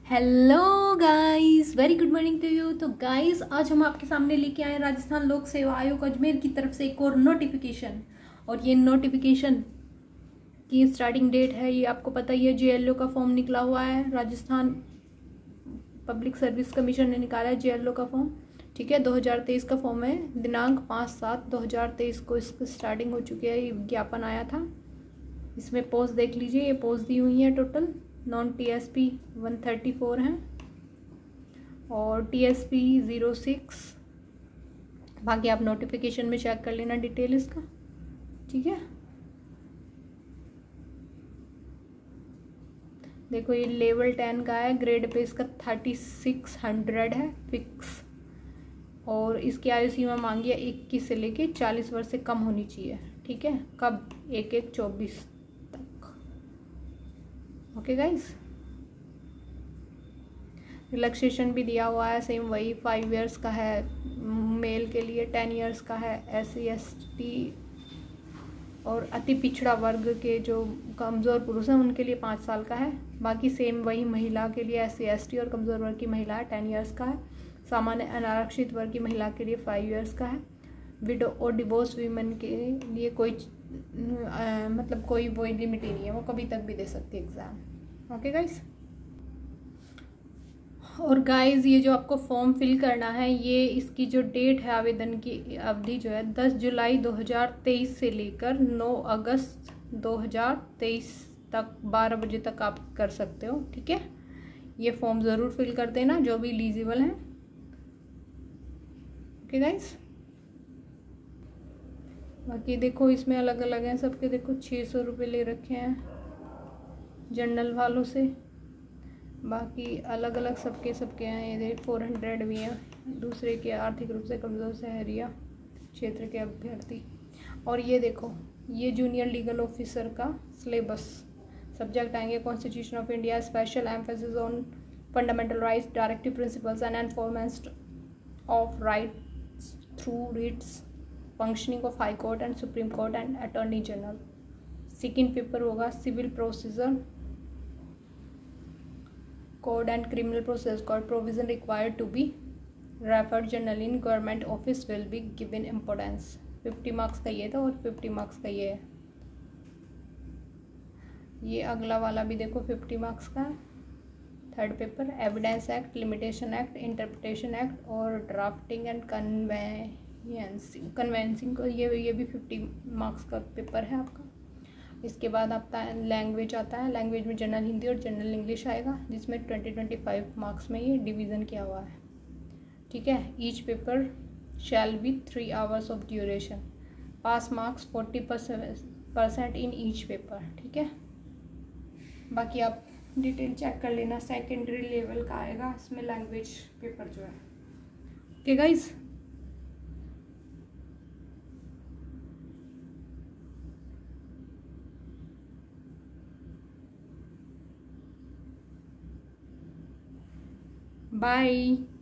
Hello guys, very good morning to you. तो guys, आज हम आपके सामने लेके आए राजस्थान लोक सेवा आयोग अजमेर की तरफ से एक और नोटिफिकेशन। और ये नोटिफिकेशन की स्टार्टिंग डेट है, ये आपको पता ही है। जेएलओ का फॉर्म निकला हुआ है, राजस्थान पब्लिक सर्विस कमीशन ने निकाला है जेएलओ का फॉर्म। ठीक है, 2023 का फॉर्म है। दिनांक 5/7/2023 को इसकी स्टार्टिंग हो चुकी है। ये विज्ञापन आया था। इसमें पोस्ट देख लीजिए, ये पोस्ट दी हुई है। टोटल नॉन टीएसपी 134 हैं और टीएसपी 06। बाकी आप नोटिफिकेशन में चेक कर लेना डिटेल इसका। ठीक है, देखो ये लेवल 10 का है। ग्रेड पे इसका 3600 है फिक्स। और इसकी आयु सीमा मांगी है 21 से लेके 40 वर्ष से कम होनी चाहिए। ठीक है, कब 1/1/24 तक। ओके गाइस, रिलैक्सेशन भी दिया हुआ है सेम वही 5 इयर्स का है मेल के लिए, 10 इयर्स का है SC/ST और अति पिछड़ा वर्ग के जो कमज़ोर पुरुष हैं उनके लिए 5 साल का है। बाकी सेम वही महिला के लिए SC/ST और कमज़ोर वर्ग की महिला है 10 इयर्स का है। सामान्य अनारक्षित वर्ग की महिला के लिए 5 इयर्स का है। विडो और डिवोर्स वीमेन के लिए कोई मतलब कोई वो लिमिट ही नहीं है, वो कभी तक भी दे सकती है एग्ज़ाम। ओके गाइस, और गाइज ये जो आपको फॉर्म फिल करना है, ये इसकी जो डेट है आवेदन की अवधि जो है 10 जुलाई 2023 से लेकर 9 अगस्त 2023 तक 12 बजे तक आप कर सकते हो। ठीक है, ये फॉर्म ज़रूर फिल कर देना जो भी एलिजिबल हैं। ओके गाइज, बाकी देखो इसमें अलग अलग हैं सबके। देखो 600 रुपये ले रखे हैं जनरल वालों से। बाकी अलग अलग सबके हैं। ये 400 भी हैं दूसरे के आर्थिक रूप से कमज़ोर शहरिया क्षेत्र के अभ्यर्थी। और ये देखो, ये जूनियर लीगल ऑफिसर का सिलेबस सब्जेक्ट आएंगे। Constitution of India, special emphasis on fundamental rights, directive principles and enforcement of rights through writs, functioning of high court and supreme court and attorney general. Second paper होगा civil procedure code and criminal process code provision required to be referred generally in government office will be given importance। 50 marks का ये था और 50 marks का ये है। ये अगला वाला भी देखो 50 मार्क्स का है। Third paper evidence act, limitation act, interpretation act और ड्राफ्टिंग एंड कन्वेंसिंग को ये भी 50 मार्क्स का पेपर है आपका। इसके बाद आता है लैंग्वेज आता है। लैंग्वेज में जनरल हिंदी और जनरल इंग्लिश आएगा, जिसमें 20-25 मार्क्स में ये डिवीज़न किया हुआ है। ठीक है, each paper shall be 3 hours of duration. Pass marks 40% in each paper. ठीक है, बाकी आप डिटेल चेक कर लेना। सेकेंडरी लेवल का आएगा इसमें लैंग्वेज पेपर जो है। Okay guys, bye.